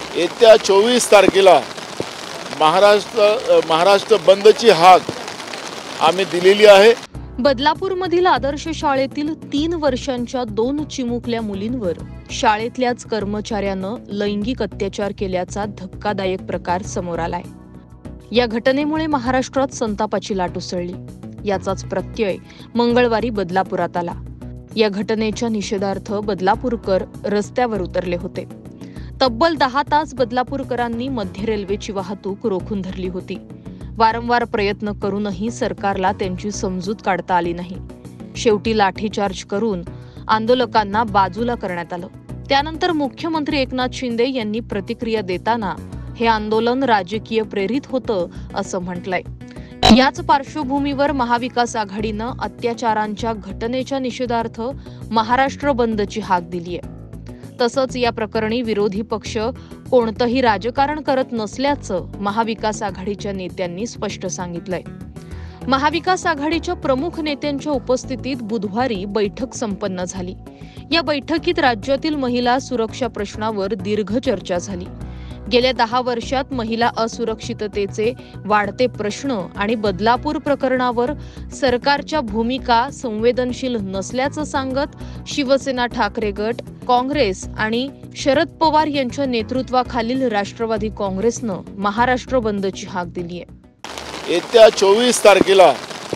येत्या 24 तारखेला महाराष्ट्र बंदची हाक आम्ही दिलेली आहे। बदलापूरमधील आदर्श शाळेतील 3 वर्षांच्या 2 चिमुकल्या मुलींवर शाळेतल्याच कर्मचाऱ्यानं लैंगिक अत्याचार केल्याचा धक्कादायक प्रकार समोर आलाय। या घटनेमुळे महाराष्ट्रात संतापाची लाट उसळली। याचाच प्रत्यय मंगळवारी बदलापुरात आला। या घटनेच्या निषेधार्थ बदलापूरकर रस्त्यावर उतरले होते। तब्बल 10 तास बदलापूरकरांनी मध्य रेल्वेची वाहतूक रोखून धरली होती। वारंवार प्रयत्न करूनही सरकारला त्यांची समजूत काढता आली नाही। शेवटी लाठीचार्ज करून आंदोलकांना बाजूला करण्यात आलं। त्यानंतर मुख्यमंत्री एकनाथ शिंदे यांनी प्रतिक्रिया देताना हे आंदोलन राजकीय प्रेरित होतं असं म्हटलंय। याच पार्श्वभूमीवर महाविकास आघाडीनं अत्याचारांच्या घटनेच्या निषेधार्थ महाराष्ट्र बंदची हाक दिली आहे। तसंच या प्रकरणी विरोधी पक्ष कोणतंही राजकारण करत नसल्याचं महाविकास आघाडीच्या नेत्यांनी स्पष्ट सांगितलंय। महाविकास आघाडीच्या प्रमुख नेत्यांच्या उपस्थितीत बुधवारी बैठक संपन्न झाली। या बैठकीत राज्यातील महिला सुरक्षा प्रश्नावर दीर्घ चर्चा झाली। गेल्या 10 वर्षात महिला असुरक्षिततेचे वाढते प्रश्न आणि बदलापूर प्रकरणावर सरकारच्या भूमिका संवेदनशील नसल्याचं सांगत शिवसेना ठाकरे गट, काँग्रेस आणि शरद पवार यांच्या नेतृत्वाखालील राष्ट्रवादी काँग्रेसनं महाराष्ट्र बंदची हाक दिली आहे। येत्या 24 तारखेला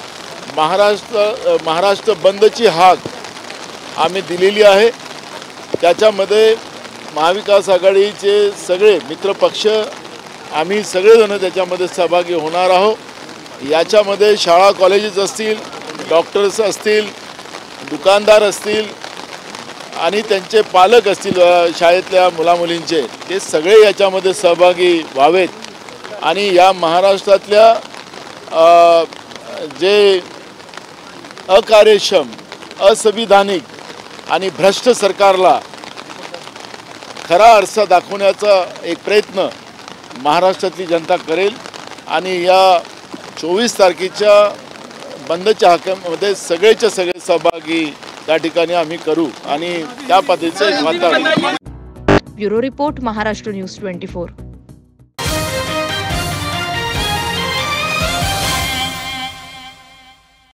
महाराष्ट्र बंदची हाक आम्ही दिलेली आहे। त्याच्यामध्ये महाविकास आघाडीचे सगळे मित्रपक्ष आम्ही सगळेजण त्याच्यामध्ये सहभागी होणार आहोत। याच्यामध्ये शाळा कॉलेजेस असतील, डॉक्टर्स असतील, दुकानदार असतील आणि त्यांचे पालक असतील, शाळेतल्या मुलामुलींचे, ते सगळे याच्यामध्ये सहभागी व्हावेत आणि या महाराष्ट्रातल्या जे अकार्यक्षम, असंविधानिक आणि भ्रष्ट सरकारला खरा आरसा दाखवण्याचा एक प्रयत्न महाराष्ट्रातली जनता करेल आणि या 24 तारखेच्या बंदच्या हाकेमध्ये सगळेच्या सगळे सहभागी त्या ठिकाणी आम्ही करू आणि त्या पद्धतीचं एक वातावरण। Bureau report, Maharashtra news 24।